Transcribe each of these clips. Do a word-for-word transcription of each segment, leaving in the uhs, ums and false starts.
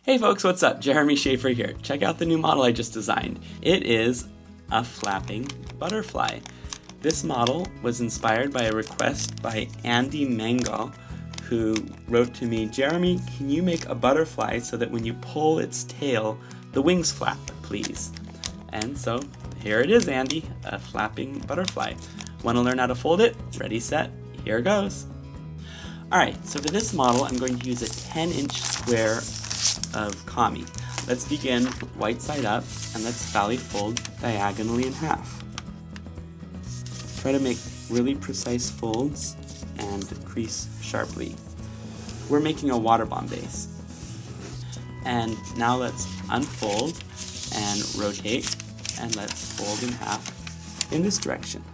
Hey folks, what's up? Jeremy Shafer here. Check out the new model I just designed. It is a flapping butterfly. This model was inspired by a request by Andy Mango, who wrote to me, Jeremy, can you make a butterfly so that when you pull its tail, the wings flap, please? And so here it is, Andy, a flapping butterfly. Want to learn how to fold it? Ready, set, here goes. Alright, so for this model, I'm going to use a ten inch square of kami. Let's begin white side up, and let's valley fold diagonally in half. Try to make really precise folds and crease sharply. We're making a water bomb base. And now let's unfold and rotate, and let's fold in half in this direction.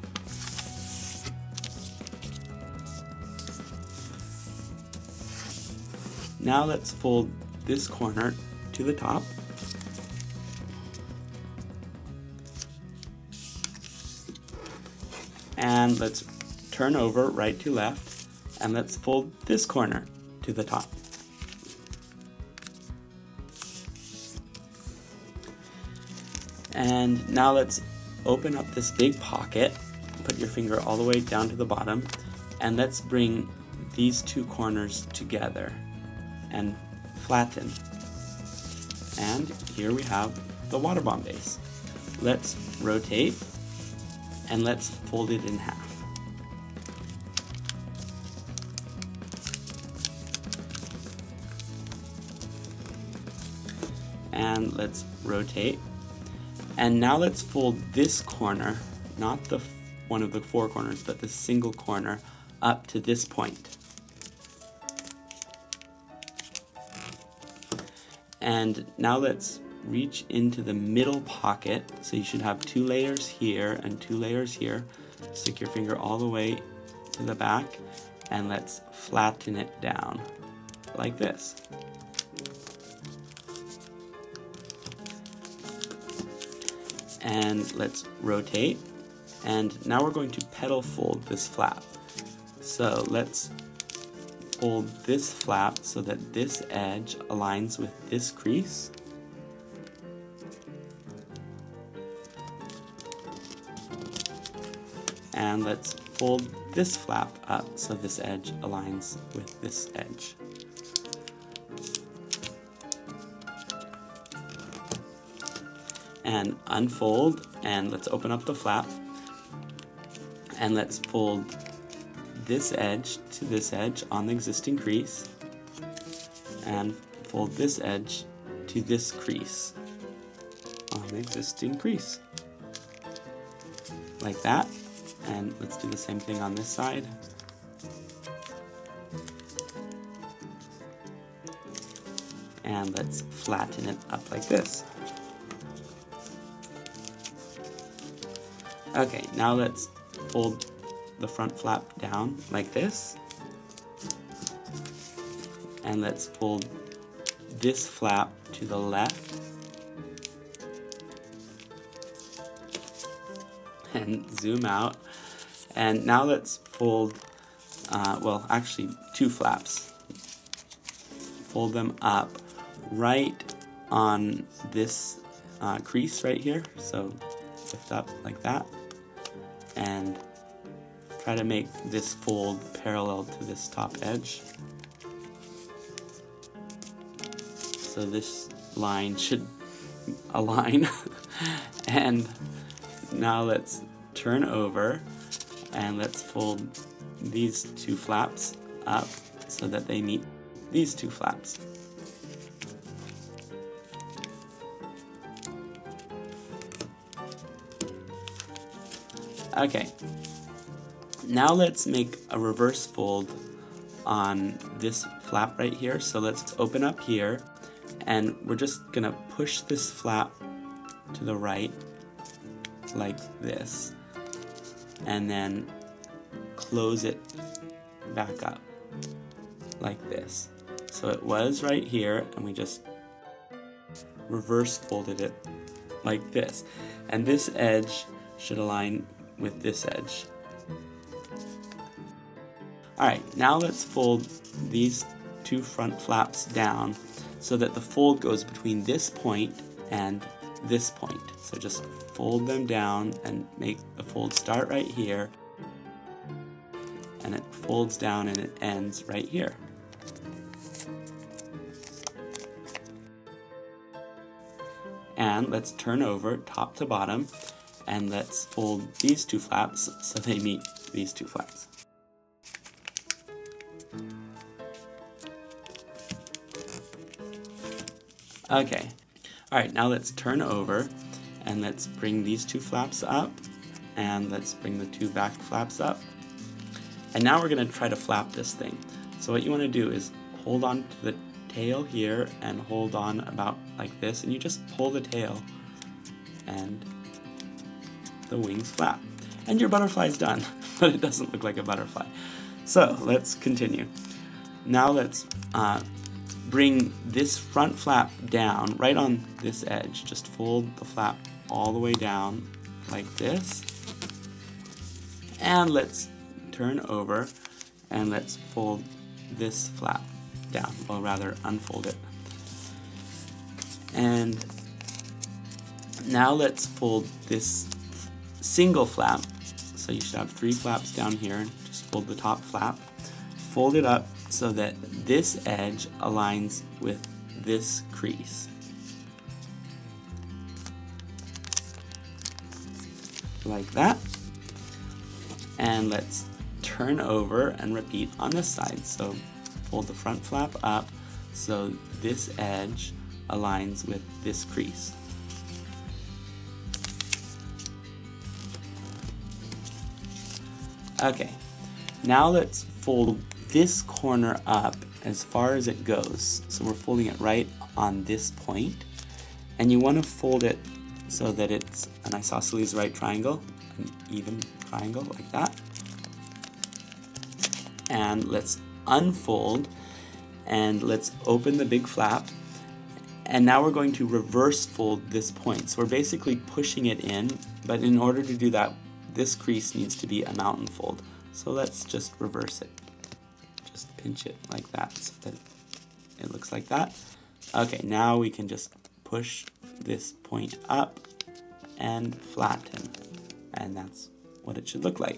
Now let's fold this corner to the top. And let's turn over right to left, and let's fold this corner to the top. And now let's open up this big pocket, put your finger all the way down to the bottom, and let's bring these two corners together and flatten. And here we have the water bomb base. Let's rotate and let's fold it in half. And let's rotate. And now let's fold this corner, not the one of the four corners, but the single corner up to this point. And now let's reach into the middle pocket. So you should have two layers here and two layers here. Stick your finger all the way to the back, and let's flatten it down like this. And let's rotate. And now we're going to petal fold this flap. So let's fold this flap so that this edge aligns with this crease. And let's fold this flap up so this edge aligns with this edge. And unfold, and let's open up the flap, and let's fold this edge to this edge on the existing crease, and fold this edge to this crease on the existing crease, like that. And let's do the same thing on this side. And let's flatten it up like this. Okay, now let's fold the front flap down like this, and let's fold this flap to the left, and zoom out. And now let's fold, uh, well actually two flaps, fold them up right on this uh, crease right here, so lift up like that, and try to make this fold parallel to this top edge. So this line should align. And now let's turn over and let's fold these two flaps up so that they meet these two flaps. Okay. Now let's make a reverse fold on this flap right here. So let's open up here, and we're just gonna push this flap to the right like this, and then close it back up like this. So it was right here, and we just reverse folded it like this. And this edge should align with this edge. Alright, now let's fold these two front flaps down so that the fold goes between this point and this point. So just fold them down and make the fold start right here, and it folds down and it ends right here. And let's turn over top to bottom, and let's fold these two flaps so they meet these two flaps. Okay, all right, now let's turn over and let's bring these two flaps up, and let's bring the two back flaps up. And now we're gonna try to flap this thing. So what you wanna do is hold on to the tail here and hold on about like this, and you just pull the tail and the wings flap. And your butterfly is done, but it doesn't look like a butterfly. So let's continue. Now let's uh, bring this front flap down right on this edge. Just fold the flap all the way down like this. And let's turn over and let's fold this flap down, or rather unfold it. And now let's fold this single flap. So you should have three flaps down here. Just fold the top flap, fold it up so that this edge aligns with this crease. Like that. And let's turn over and repeat on this side. So fold the front flap up so this edge aligns with this crease. Okay, now let's fold this corner up as far as it goes. So we're folding it right on this point, and you want to fold it so that it's an isosceles right triangle, an even triangle like that. And let's unfold and let's open the big flap, and now we're going to reverse fold this point. So we're basically pushing it in, but in order to do that, this crease needs to be a mountain fold. So let's just reverse it. Just pinch it like that so that it looks like that. Okay, now we can just push this point up and flatten, and that's what it should look like.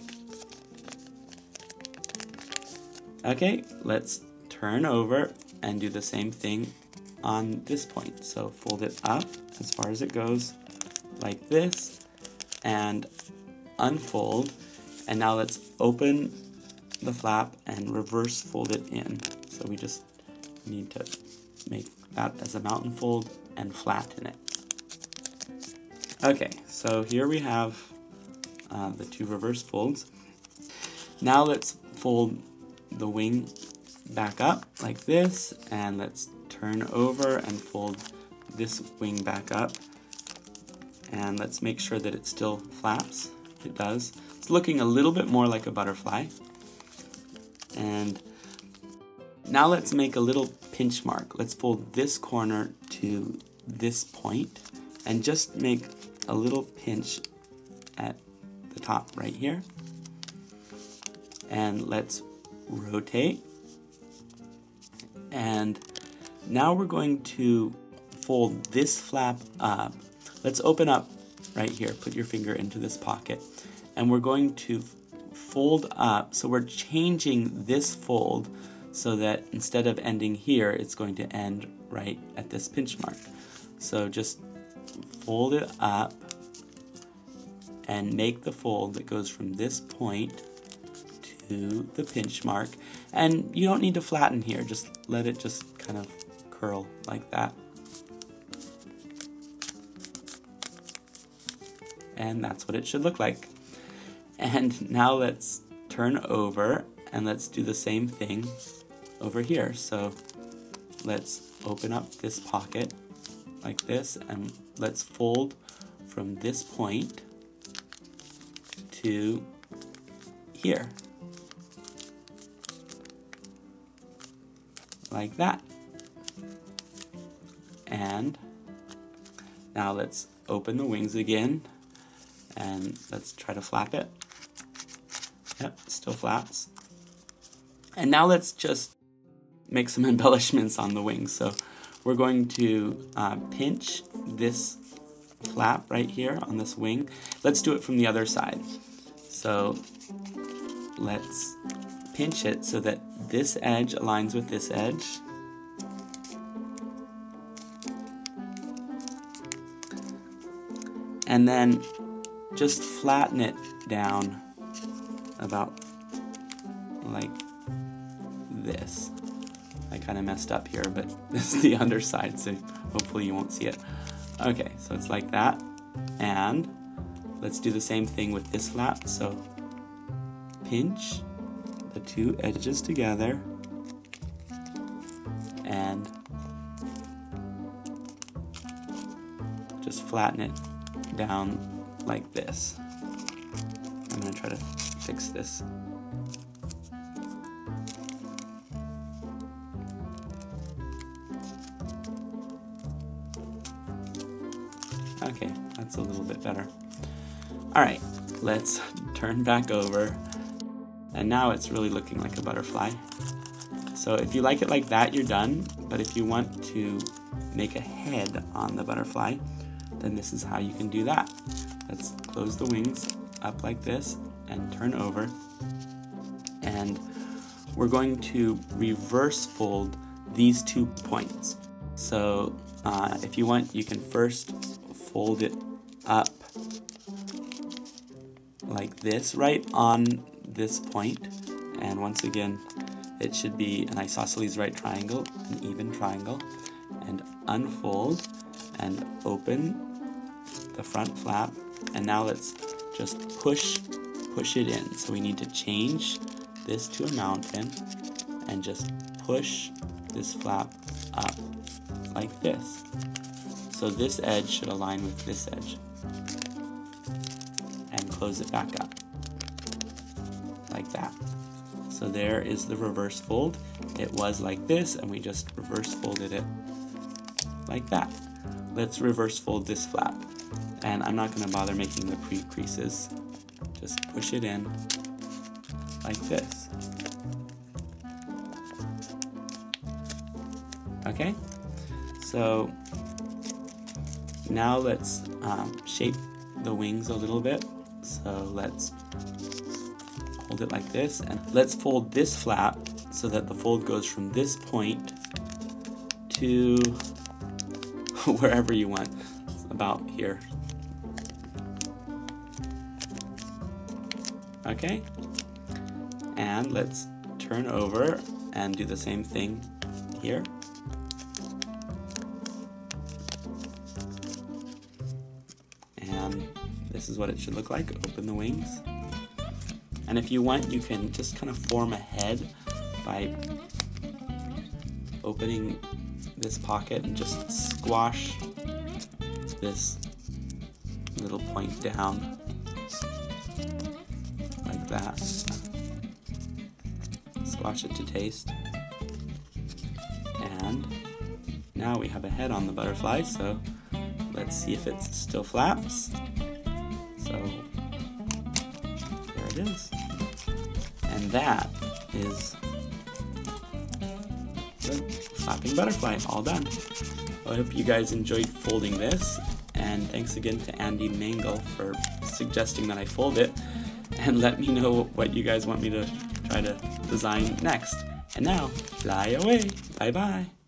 Okay, let's turn over and do the same thing on this point. So fold it up as far as it goes, like this, and unfold. And now let's open the flap and reverse fold it in. So we just need to make that as a mountain fold and flatten it. Okay, so here we have uh, the two reverse folds. Now let's fold the wing back up like this, and let's turn over and fold this wing back up, and let's make sure that it still flaps. It does. It's looking a little bit more like a butterfly. And now let's make a little pinch mark. Let's fold this corner to this point and just make a little pinch at the top right here. And let's rotate. And now we're going to fold this flap up. Let's open up right here. Put your finger into this pocket. And we're going to fold up. So we're changing this fold so that instead of ending here, it's going to end right at this pinch mark. So just fold it up and make the fold that goes from this point to the pinch mark. And you don't need to flatten here, just let it just kind of curl like that. And that's what it should look like. And now let's turn over and let's do the same thing over here. So let's open up this pocket like this, and let's fold from this point to here. Like that. And now let's open the wings again and let's try to flap it. Yep, still flaps. And now let's just make some embellishments on the wings. So we're going to uh, pinch this flap right here on this wing. Let's do it from the other side. So let's pinch it so that this edge aligns with this edge. And then just flatten it down about like this. I kind of messed up here, but this is the underside, so hopefully you won't see it. Okay, so it's like that. And let's do the same thing with this flap. So pinch the two edges together and just flatten it down like this. I'm going to try to fix this. Okay, that's a little bit better. Alright, let's turn back over. And now it's really looking like a butterfly. So if you like it like that, you're done. But if you want to make a head on the butterfly, then this is how you can do that. Let's close the wings up like this and turn over. And we're going to reverse fold these two points. So uh, if you want, you can first fold it up like this, right on this point. And once again, it should be an isosceles right triangle, an even triangle. And unfold and open the front flap. And now let's just push, push it in. So we need to change this to a mountain and just push this flap up like this. So this edge should align with this edge. And close it back up. Like that. So there is the reverse fold. It was like this, and we just reverse folded it like that. Let's reverse fold this flap. And I'm not going to bother making the pre-creases. Just push it in like this. Okay? So now let's um, shape the wings a little bit. So let's hold it like this, and let's fold this flap so that the fold goes from this point to wherever you want, about here. Okay, and let's turn over and do the same thing here. And this is what it should look like. Open the wings. And if you want, you can just kind of form a head by opening this pocket and just squash this little point down like that. Squash it to taste. And now we have a head on the butterfly, so let's see if it still flaps. So there it is. And that is the flapping butterfly, all done. Well, I hope you guys enjoyed folding this, and thanks again to Andy Mangle for suggesting that I fold it, and let me know what you guys want me to try to design next. And now, fly away. Bye bye.